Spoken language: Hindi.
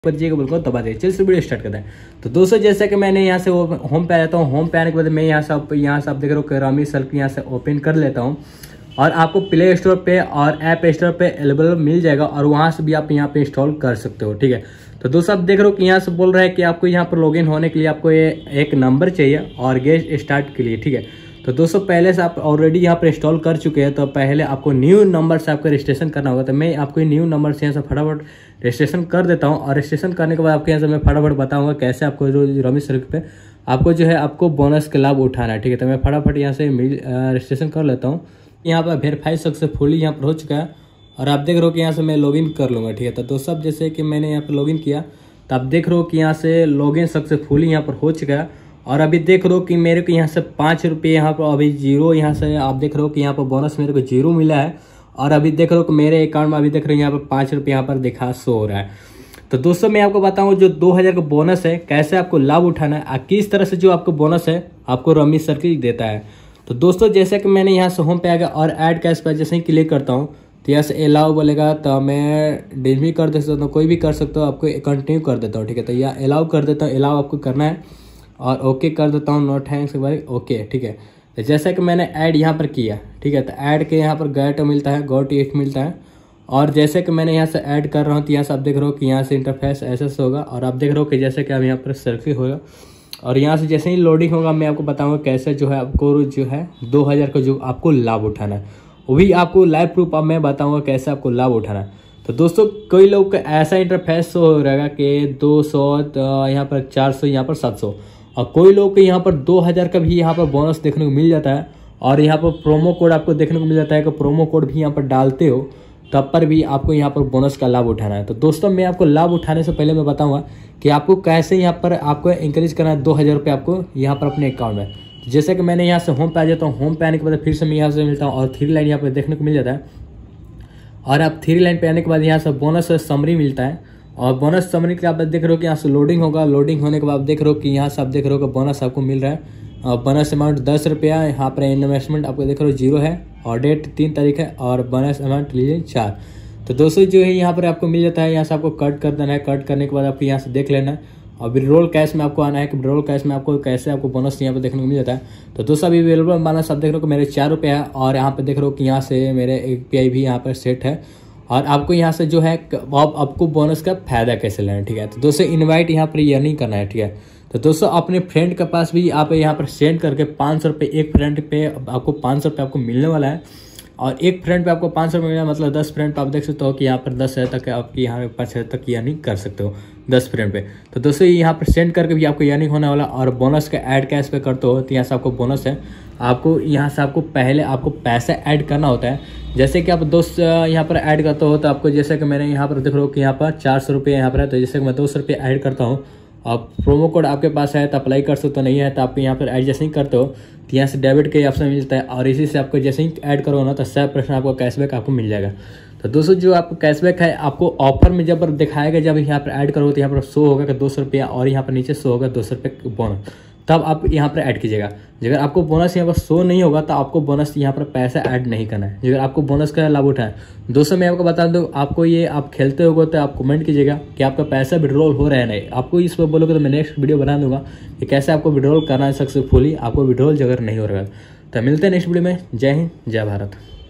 बजिएगा बिल्कुल दबा दे। चलिए वीडियो स्टार्ट करते हैं। तो दोस्तों जैसे कि मैंने यहाँ से होम पे आ जाता हूँ। होम पे आने के बाद मैं यहाँ से आप देख रहे हो रमी सर्कल यहाँ से ओपन कर लेता हूँ और आपको प्ले स्टोर पे और ऐप स्टोर पे अवेलेबल मिल जाएगा और वहाँ से भी आप यहाँ पे इंस्टॉल कर सकते हो। ठीक है, तो दोस्तों आप देख रहे हो कि यहाँ से बोल रहा है कि आपको यहाँ पर लॉगिन होने के लिए आपको ये एक नंबर चाहिए और गेट स्टार्ट के लिए। ठीक है, तो दोस्तों पहले से आप ऑलरेडी यहाँ पर इंस्टॉल कर चुके हैं तो पहले आपको न्यू नंबर से आपको रजिस्ट्रेशन करना होगा। तो मैं आपको न्यू नंबर से यहाँ से फटाफट रजिस्ट्रेशन कर देता हूँ और रजिस्ट्रेशन करने के बाद आपके यहाँ से मैं फटाफट बताऊंगा कैसे आपको जो रमी सर्कल पे आपको जो है आपको बोनस का लाभ उठाना है। ठीक है, तो मैं फटाफट यहाँ से रजिस्ट्रेशन कर लेता हूँ। यहाँ पर वेरीफाई सक्सेसफुली यहाँ पर हो चुका है और आप देख रहे हो कि यहाँ से मैं लॉगिन कर लूँगा। ठीक है, तो दोस्तों जैसे कि मैंने यहाँ पर लॉगिन किया तो आप देख रहे हो कि यहाँ से लॉगिन सक्सेसफुली यहाँ पर हो चुका है और अभी देख रहे हो कि मेरे को यहाँ से 5 रुपये यहाँ पर अभी जीरो यहाँ से आप देख रहे हो कि यहाँ पर बोनस मेरे को जीरो मिला है और अभी देख रहे हो कि मेरे अकाउंट में अभी देख रहे हो यहाँ पर 5 रुपये यहाँ पर दिखा शो हो रहा है। तो दोस्तों मैं आपको बताऊँ जो 2000 का बोनस है कैसे आपको लाभ उठाना है, किस तरह से जो आपको बोनस है आपको रमी सर्कल देता है। तो दोस्तों जैसे कि मैंने यहाँ से होम पे आ गया और ऐड कैश पर जैसे ही क्लिक करता हूँ तो यहाँ से अलाउ बोलेगा तो मैं डिलीट भी कर दे सकता हूँ, कोई भी कर सकता हूँ, आपको कंटिन्यू कर देता हूँ। ठीक है, तो यह अलाउ कर देता हूँ, अलाउ आपको करना है और ओके कर देता हूँ, नो थैंक्स भाई ओके। ठीक है, तो जैसा कि मैंने ऐड यहाँ पर किया, ठीक है, तो ऐड के यहाँ पर गेट मिलता है, गॉट इट मिलता है और जैसे कि मैंने यहाँ से ऐड कर रहा हूँ तो यहाँ से आप देख रहे हो कि यहाँ से इंटरफेस ऐसा होगा और आप देख रहे हो कि जैसे कि अब यहाँ पर सेल्फी होगा और यहाँ से जैसे ही लोडिंग होगा मैं आपको बताऊँगा कैसे जो है आपको जो है 2000 का जो आपको लाभ उठाना है, वो भी आपको लाइव प्रूफ अब मैं बताऊँगा कैसे आपको लाभ उठाना है। तो दोस्तों कई लोग का ऐसा इंटरफेस हो रहेगा कि 200 यहाँ पर 400 यहाँ पर 700 और कोई लोग के यहाँ पर 2000 का भी यहाँ पर बोनस देखने को मिल जाता है और यहाँ पर प्रोमो कोड आपको देखने को मिल जाता है कि प्रोमो कोड भी यहाँ पर डालते हो तब पर भी आपको यहाँ पर बोनस का लाभ उठाना है। तो दोस्तों मैं आपको लाभ उठाने से पहले मैं बताऊंगा कि आपको कैसे यहाँ पर आपको इंक्रीज करना है 2000 रुपये आपको यहाँ पर अपने अकाउंट में। जैसे कि मैंने यहाँ से होम पे आ जाता हूँ, होम पे आने के बाद फिर से मैं यहाँ से मिलता हूँ और 3 लाइन यहाँ पर देखने को मिल जाता है और आप 3 लाइन पे आने के बाद यहाँ से बोनस समरी मिलता है और बोनस समरी के आप देख रहे हो कि यहाँ से लोडिंग होगा, लोडिंग होने के बाद आप देख रहे हो कि यहाँ से आप देख रहे हो कि बोनस आपको मिल रहा है और बोनस अमाउंट 10 रुपया। यहाँ पर इन्वेस्टमेंट आपको देख रहे हो 0 है और डेट 3 तारीख है और बोनस अमाउंट लीजिए 4। तो दोस्तों जो है यहाँ पर आपको मिल जाता है, यहाँ से आपको कट कर देना है, कट करने के बाद आपको यहाँ से देख लेना है और विड्रॉल कैश में आपको आना है कि विड्रॉल कैश में आपको कैसे आपको बोनस यहाँ पर देखने को मिल जाता है। तो दोस्तों अभी अवेलेबल बोनस आप देख रहे हो कि मेरे 4 रुपये है और यहाँ पर देख रहे हो कि यहाँ से मेरे API भी यहाँ पर सेट है और आपको यहाँ से जो है आपको बोनस का फायदा कैसे लेना है। ठीक है, तो दोस्तों इनवाइट यहाँ पर ये नहीं करना है। ठीक है, तो दोस्तों अपने फ्रेंड के पास भी आप यहाँ पर सेंड करके 500 रुपये एक फ्रेंड पे आपको 500 रुपये आपको मिलने वाला है और एक फ्रेंड पे आपको 500 रुपये मिलेगा, मतलब 10 फ्रेंड पे आप देख सकते हो कि यहाँ पर 10,000 तक आपकी यहाँ पर 5,000 तक यानी कर सकते हो 10 फ्रेंड पे। तो दोस्तों यहाँ पर सेंड करके भी आपको यानी होने वाला और बोनस का ऐड कैश पे करते हो तो यहाँ से आपको बोनस है, आपको यहाँ से आपको पहले आपको पैसा ऐड करना होता है। जैसे कि आप दोस्त यहाँ पर ऐड करते हो तो आपको जैसे कि मैंने यहाँ पर देख रहा हूँ कि यहाँ पर 400 रुपये यहाँ पर है, तो जैसे कि मैं 200 रुपये ऐड करता हूँ आप प्रोमो कोड आपके पास है तो अप्लाई कर सकते हो, नहीं है तो आप यहाँ पर ऐड जैसे ही करते हो तो यहाँ से डेबिट का ऑप्शन मिलता है और इसी से आपको जैसे ही ऐड करो ना तो 100% आपको कैशबैक आपको मिल जाएगा। तो दोस्तों जो आपको कैशबैक है आपको ऑफर में जब दिखाएगा, जब यहाँ पर ऐड करोगे तो यहाँ पर शो होगा कि 200 रुपया और यहाँ पर नीचे शो होगा 200 रुपये बोनस, तब आप यहाँ पर ऐड कीजिएगा। अगर आपको बोनस यहाँ पर शो नहीं होगा तो आपको बोनस यहाँ पर पैसा ऐड नहीं करना है। अगर आपको बोनस का लाभ उठाए दोस्तों मैं आपको बता दूँ, आपको ये आप खेलते होगे तो आप कमेंट कीजिएगा कि आपका पैसा विड्रॉल हो रहा है नहीं, आपको इस पर बोलोगे तो मैं नेक्स्ट वीडियो बना दूंगा कि कैसे आपको विड्रॉल करना है सक्सेसफुली, आपको विड्रॉल अगर नहीं हो रहा है। तो मिलते हैं नेक्स्ट वीडियो में। जय हिंद, जय भारत।